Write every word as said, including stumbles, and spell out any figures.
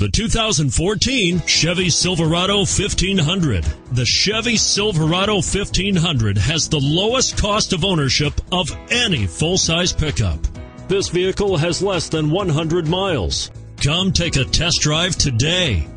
The two thousand fourteen Chevy Silverado fifteen hundred. The Chevy Silverado fifteen hundred has the lowest cost of ownership of any full-size pickup. This vehicle has less than one hundred miles. Come take a test drive today.